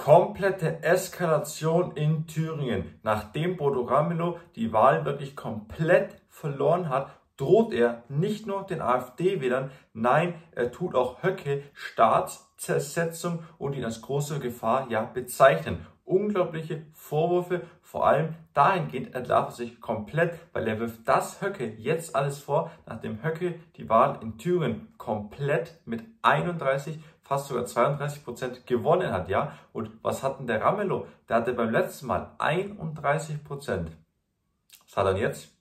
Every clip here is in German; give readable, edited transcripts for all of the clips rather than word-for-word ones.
Komplette Eskalation in Thüringen. Nachdem Bodo Ramelow die Wahl wirklich komplett verloren hat, droht er nicht nur den AfD-Wählern, nein, er tut auch Höcke Staatszersetzung und ihn als große Gefahr bezeichnen. Unglaubliche Vorwürfe, vor allem dahingehend entlarvt er sich komplett, weil er wirft das Höcke jetzt alles vor, nachdem Höcke die Wahl in Thüringen komplett mit 31, fast sogar 32% gewonnen hat, ja. Und was hat denn der Ramelow? Der hatte beim letzten Mal 31%. Was hat er denn jetzt?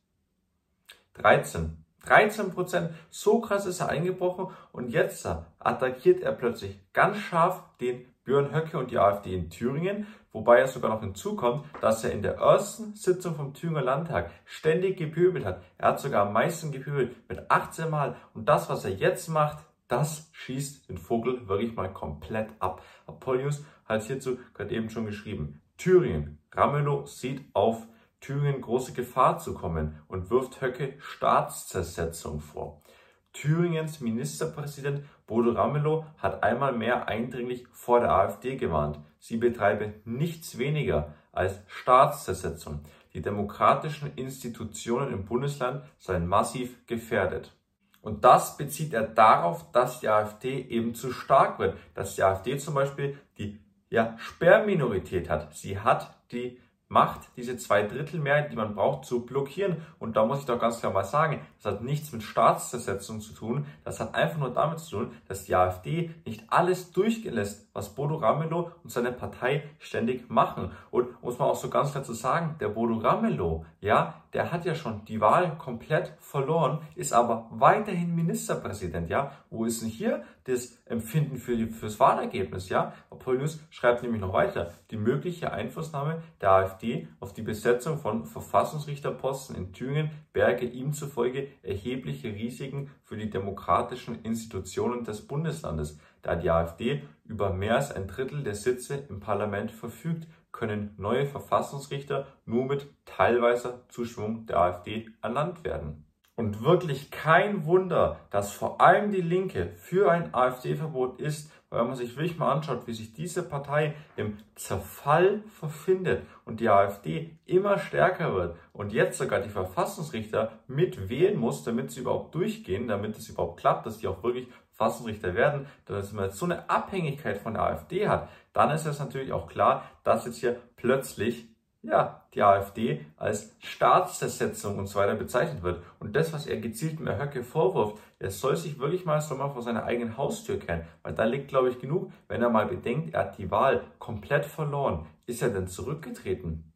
13%. So krass ist er eingebrochen und jetzt attackiert er plötzlich ganz scharf den Björn Höcke und die AfD in Thüringen, wobei er sogar noch hinzukommt, dass er in der ersten Sitzung vom Thüringer Landtag ständig gepöbelt hat. Er hat sogar am meisten gepöbelt mit 18 Mal und das, was er jetzt macht, das schießt den Vogel wirklich mal komplett ab. Apollius hat hierzu gerade eben schon geschrieben. Thüringen. Ramelow sieht auf Thüringen große Gefahr zu kommen und wirft Höcke Staatszersetzung vor. Thüringens Ministerpräsident Bodo Ramelow hat einmal mehr eindringlich vor der AfD gewarnt. Sie betreibe nichts weniger als Staatszersetzung. Die demokratischen Institutionen im Bundesland seien massiv gefährdet. Und das bezieht er darauf, dass die AfD eben zu stark wird. Dass die AfD zum Beispiel die Sperrminorität hat. Sie hat die Macht, diese 2/3-Mehrheit, die man braucht, zu blockieren. Und da muss ich doch ganz klar mal sagen, das hat nichts mit Staatszersetzung zu tun. Das hat einfach nur damit zu tun, dass die AfD nicht alles durchgehen lässt, was Bodo Ramelow und seine Partei ständig machen. Und muss man auch so ganz klar zu sagen, der Bodo Ramelow, der hat ja schon die Wahl komplett verloren, ist aber weiterhin Ministerpräsident, Wo ist denn hier das Empfinden fürs Wahlergebnis, Apollius schreibt nämlich noch weiter, die mögliche Einflussnahme der AfD auf die Besetzung von Verfassungsrichterposten in Thüringen berge ihm zufolge erhebliche Risiken für die demokratischen Institutionen des Bundeslandes. Da die AfD über mehr als 1/3 der Sitze im Parlament verfügt, können neue Verfassungsrichter nur mit teilweiser Zustimmung der AfD ernannt werden. Und wirklich kein Wunder, dass vor allem die Linke für ein AfD-Verbot ist, weil man sich wirklich mal anschaut, wie sich diese Partei im Zerfall verfindet und die AfD immer stärker wird und jetzt sogar die Verfassungsrichter mitwählen muss, damit sie überhaupt durchgehen, damit es überhaupt klappt, dass die auch wirklich Verfassungsrichter werden, dass man jetzt so eine Abhängigkeit von der AfD hat, dann ist es natürlich auch klar, dass jetzt hier plötzlich die AfD als Staatszersetzung und so weiter bezeichnet wird. Und das, was er gezielt mit Höcke vorwirft, er soll sich wirklich mal vor seiner eigenen Haustür kehren. Weil da liegt, glaube ich, genug, wenn er mal bedenkt, er hat die Wahl komplett verloren. Ist er denn zurückgetreten?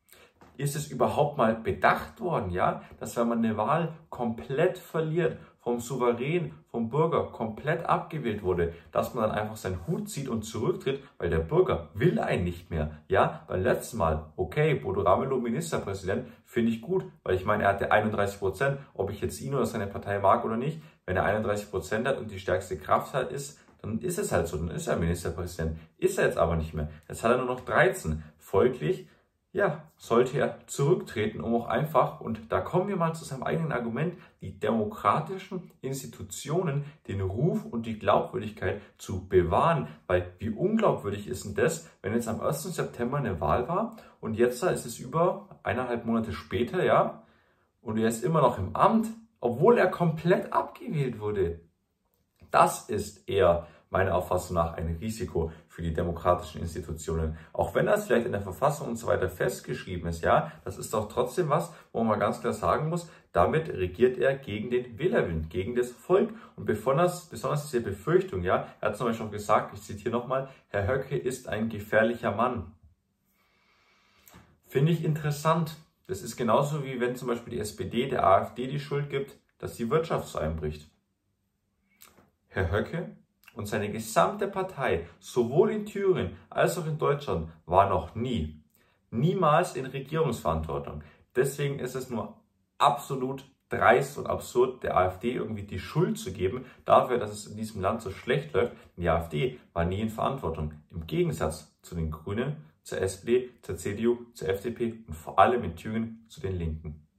Ist es überhaupt mal bedacht worden, dass wenn man eine Wahl komplett verliert, vom Souverän, vom Bürger komplett abgewählt wurde, dass man dann einfach seinen Hut zieht und zurücktritt, weil der Bürger will einen nicht mehr. Beim letzten Mal, okay, Bodo Ramelow Ministerpräsident, finde ich gut, weil ich meine, er hatte 31%, ob ich jetzt ihn oder seine Partei mag oder nicht, wenn er 31% hat und die stärkste Kraft halt ist, dann ist es halt so, dann ist er Ministerpräsident. Ist er jetzt aber nicht mehr. Jetzt hat er nur noch 13. Folglich sollte er zurücktreten, um auch einfach, und da kommen wir mal zu seinem eigenen Argument, die demokratischen Institutionen, den Ruf und die Glaubwürdigkeit zu bewahren. Weil wie unglaubwürdig ist denn das, wenn jetzt am 1. September eine Wahl war und jetzt ist es über 1,5 Monate später, und er ist immer noch im Amt, obwohl er komplett abgewählt wurde. Das ist eher meiner Auffassung nach ein Risiko für die demokratischen Institutionen. Auch wenn das vielleicht in der Verfassung und so weiter festgeschrieben ist, das ist doch trotzdem was, wo man ganz klar sagen muss, damit regiert er gegen den Wählerwillen, gegen das Volk. Und besonders diese Befürchtung, er hat zum Beispiel schon gesagt, ich zitiere nochmal, Herr Höcke ist ein gefährlicher Mann. Finde ich interessant. Das ist genauso wie wenn zum Beispiel die SPD der AfD die Schuld gibt, dass die Wirtschaft so einbricht. Herr Höcke und seine gesamte Partei, sowohl in Thüringen als auch in Deutschland, war noch niemals in Regierungsverantwortung. Deswegen ist es nur absolut dreist und absurd, der AfD irgendwie die Schuld zu geben dafür, dass es in diesem Land so schlecht läuft. Die AfD war nie in Verantwortung. Im Gegensatz zu den Grünen, zur SPD, zur CDU, zur FDP und vor allem in Thüringen zu den Linken.